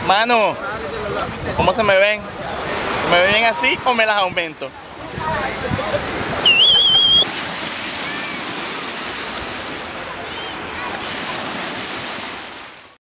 Mano, ¿cómo se me ven? ¿Se me ven así o me las aumento?